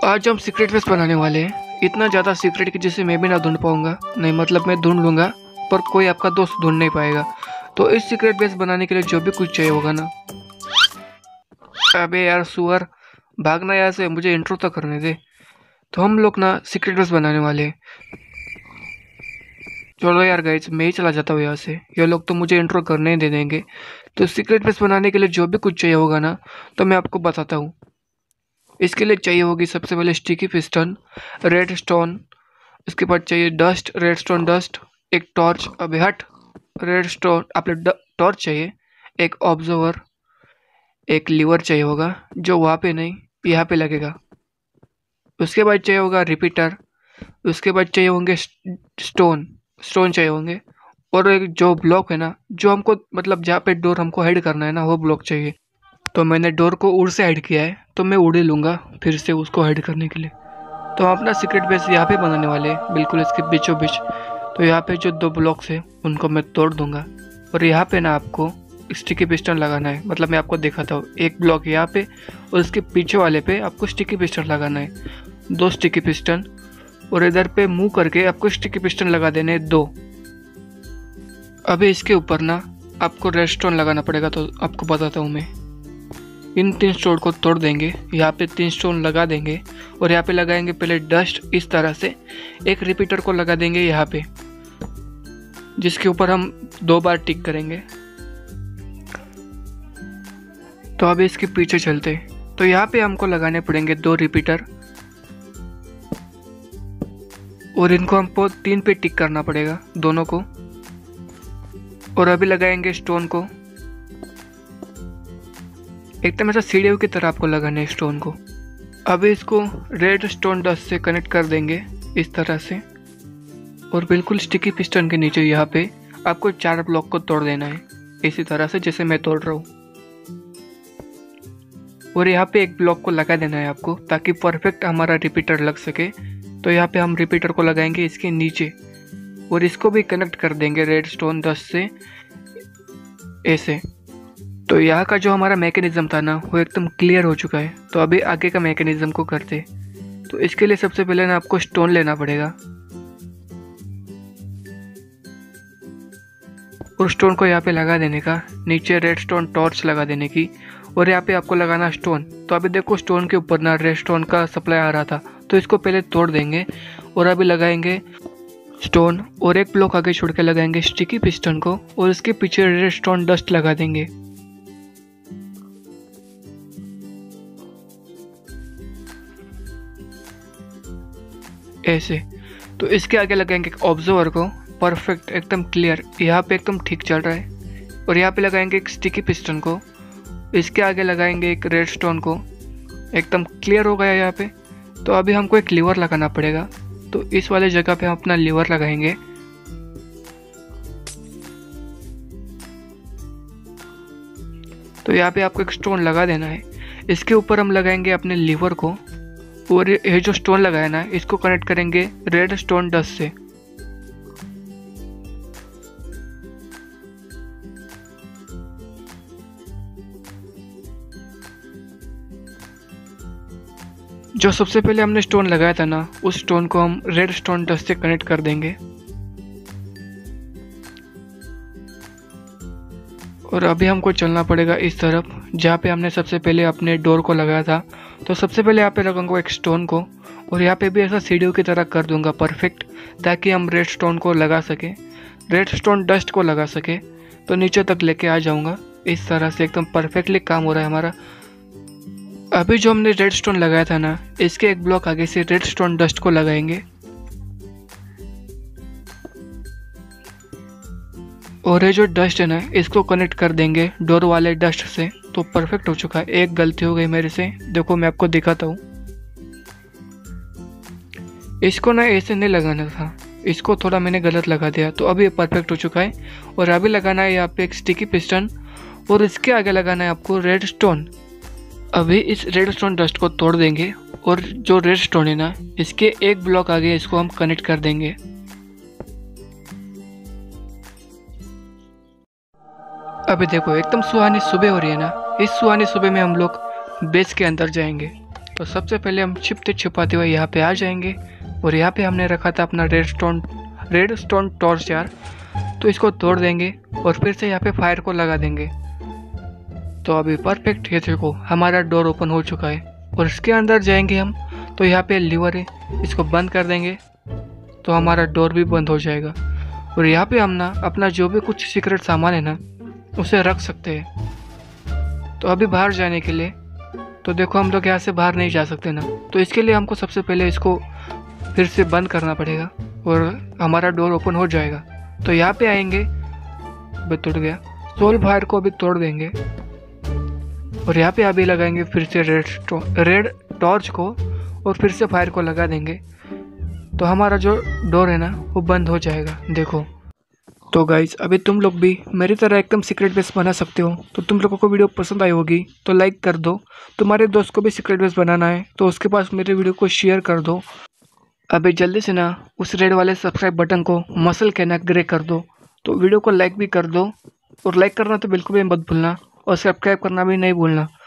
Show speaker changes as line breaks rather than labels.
आज हम secret base बनाने वाले हैं। इतना ज़्यादा सीक्रेट कि जिसे मैं भी ना ढूंढ पाऊंगा। नहीं मतलब मैं ढूंढ लूंगा पर कोई आपका दोस्त ढूंढ नहीं पाएगा। तो इस सीक्रेट बेस बनाने के लिए जो भी कुछ चाहिए होगा ना। अबे यार सुअर, भागना यहाँ से, मुझे इंट्रो तो करने दे। तो हम लोग ना सीक्रेट बेस बनाने वाले हैं। चलो यार गाइस, मैं ही चला जाता हूँ यहाँ से, ये लोग तो मुझे इंट्रो करने ही दे देंगे। तो सीक्रेट बेस बनाने के लिए जो भी कुछ चाहिए होगा ना, तो मैं आपको बताता हूँ। इसके लिए चाहिए होगी सबसे पहले स्टिकी पिस्टन, रेड स्टोन, इसके बाद चाहिए डस्ट, रेड स्टोन डस्ट, एक टॉर्च, अबे हट, रेड स्टोन आपने टॉर्च चाहिए, एक ऑब्जर्वर, एक लीवर चाहिए होगा जो वहाँ पे नहीं यहाँ पे लगेगा। उसके बाद चाहिए होगा रिपीटर, उसके बाद चाहिए होंगे स्टोन स्टोन चाहिए होंगे, और एक जो ब्लॉक है ना, जो हमको मतलब जहाँ पे डोर हमको हाइड करना है ना, वो ब्लॉक चाहिए। तो मैंने डोर को उड़ से हाइड किया है, तो मैं उड़ ही लूँगा फिर से उसको हाइड करने के लिए। तो हम अपना सीक्रेट बेस यहाँ पे बनाने वाले हैं, बिल्कुल इसके बीचों बीच। तो यहाँ पे जो दो ब्लॉक्स है उनको मैं तोड़ दूंगा, और यहाँ पे ना आपको स्टिकी पिस्टन लगाना है। मतलब मैं आपको दिखाता हूँ, एक ब्लॉक यहाँ पे और इसके पीछे वाले पे आपको स्टिकी पिस्टन लगाना है, दो स्टिकी पिस्टन। और इधर पे मुंह करके आपको स्टिकी पिस्टन लगा देने हैं दो। अभी इसके ऊपर ना आपको रेडस्टोन लगाना पड़ेगा, तो आपको बताता हूँ मैं। इन 3 स्टोन को तोड़ देंगे, यहाँ पे 3 स्टोन लगा देंगे, और यहाँ पे लगाएंगे पहले डस्ट इस तरह से। एक रिपीटर को लगा देंगे यहाँ पे, जिसके ऊपर हम 2 बार टिक करेंगे। तो अब इसके पीछे चलते, तो यहाँ पे हमको लगाने पड़ेंगे 2 रिपीटर, और इनको हमको 3 पे टिक करना पड़ेगा दोनों को। और अभी लगाएंगे स्टोन को, एकदम ऐसा सीढ़ियों की तरह आपको लगाना है स्टोन को। अभी इसको रेड स्टोन डस्ट से कनेक्ट कर देंगे इस तरह से, और बिल्कुल स्टिकी पिस्टन के नीचे यहाँ पे आपको 4 ब्लॉक को तोड़ देना है इसी तरह से जैसे मैं तोड़ रहा हूँ। और यहाँ पे एक ब्लॉक को लगा देना है आपको, ताकि परफेक्ट हमारा रिपीटर लग सके। तो यहाँ पे हम रिपीटर को लगाएंगे इसके नीचे, और इसको भी कनेक्ट कर देंगे रेड स्टोन डस्ट से ऐसे। तो यहाँ का जो हमारा मैकेनिज्म था ना, वो एकदम क्लियर हो चुका है। तो अभी आगे का मैकेनिज्म को करते। तो इसके लिए सबसे पहले ना आपको स्टोन लेना पड़ेगा, और स्टोन को यहाँ पे लगा देने का, नीचे रेड स्टोन टॉर्च लगा देने की, और यहाँ पे आपको लगाना स्टोन। तो अभी देखो स्टोन के ऊपर ना रेड स्टोन का सप्लाई आ रहा था, तो इसको पहले तोड़ देंगे, और अभी लगाएंगे स्टोन, और एक ब्लॉक आगे छोड़ के लगाएंगे स्टिकी पिस्टन को, और इसके पीछे रेड स्टोन डस्ट लगा देंगे। ऐसे। तो इसके आगे लगाएंगे ऑब्जर्वर को, परफेक्ट एकदम क्लियर, यहाँ पे एकदम ठीक चल रहा है। और यहाँ पे लगाएंगे एक स्टिकी पिस्टन को, इसके आगे लगाएंगे एक रेड स्टोन को, एकदम क्लियर हो गया यहाँ पे। तो अभी हमको एक लीवर लगाना पड़ेगा, तो इस वाले जगह पे हम अपना लीवर लगाएंगे। तो यहाँ पे आपको एक स्टोन लगा देना है, इसके ऊपर हम लगाएंगे अपने लीवर को, और ये जो स्टोन लगाया ना, इसको कनेक्ट करेंगे रेड स्टोन डस्ट से। जो सबसे पहले हमने स्टोन लगाया था ना, उस स्टोन को हम रेड स्टोन डस्ट से कनेक्ट कर देंगे। और अभी हमको चलना पड़ेगा इस तरफ, जहाँ पे हमने सबसे पहले अपने डोर को लगाया था। तो सबसे पहले यहाँ पे लगाऊंगा एक स्टोन को, और यहाँ पे भी ऐसा सीढ़ियों की तरह कर दूंगा परफेक्ट, ताकि हम रेड स्टोन को लगा सके, रेड स्टोन डस्ट को लगा सके। तो नीचे तक लेके आ जाऊंगा इस तरह से, एकदम परफेक्टली काम हो रहा है हमारा। अभी जो हमने रेड स्टोन लगाया था ना, इसके एक ब्लॉक आगे से रेड स्टोन डस्ट को लगाएंगे, और ये जो डस्ट है ना, इसको कनेक्ट कर देंगे डोर वाले डस्ट से। तो परफेक्ट हो चुका है। एक गलती हो गई मेरे से, देखो मैं आपको दिखाता हूँ। इसको ना ऐसे नहीं लगाना था, इसको थोड़ा मैंने गलत लगा दिया। तो अभी ये परफेक्ट हो चुका है। और अभी लगाना है यहाँ पे एक स्टिकी पिस्टन, और इसके आगे लगाना है आपको रेड स्टोन। अभी इस रेड स्टोन डस्ट को तोड़ देंगे, और जो रेड स्टोन है ना, इसके एक ब्लॉक आगे इसको हम कनेक्ट कर देंगे। अभी देखो एकदम सुहानी सुबह हो रही है ना, इस सुहानी सुबह में हम लोग बेस के अंदर जाएंगे। तो सबसे पहले हम छिपते छिपाते हुए यहाँ पे आ जाएंगे और यहाँ पे हमने रखा था अपना रेड स्टोन टॉर्च यार, तो इसको तोड़ देंगे और फिर से यहाँ पे फायर को लगा देंगे। तो अभी परफेक्ट ये देखो हमारा डोर ओपन हो चुका है और इसके अंदर जाएंगे हम, तो यहाँ पे लीवर है, इसको बंद कर देंगे तो हमारा डोर भी बंद हो जाएगा। और यहाँ पे हम ना अपना जो भी कुछ सीक्रेट सामान है ना उसे रख सकते हैं। तो अभी बाहर जाने के लिए तो देखो हम लोग यहाँ से बाहर नहीं जा सकते ना, तो इसके लिए हमको सबसे पहले इसको फिर से बंद करना पड़ेगा और हमारा डोर ओपन हो जाएगा। तो यहाँ पे आएंगे, टूट गया, सोल फायर को अभी तोड़ देंगे और यहाँ पे अभी लगाएंगे फिर से रेड टॉर्च को और फिर से फायर को लगा देंगे तो हमारा जो डोर है ना वो बंद हो जाएगा। देखो तो गाइज अभी तुम लोग भी मेरी तरह एकदम सीक्रेट बेस बना सकते हो। तो तुम लोगों को वीडियो पसंद आई होगी तो लाइक कर दो, तुम्हारे दोस्त को भी सीक्रेट बेस बनाना है तो उसके पास मेरे वीडियो को शेयर कर दो। अभी जल्दी से ना उस रेड वाले सब्सक्राइब बटन को मसल के ना ग्रे कर दो, तो वीडियो को लाइक भी कर दो और लाइक करना तो बिल्कुल भी मत भूलना और सब्सक्राइब करना भी नहीं भूलना।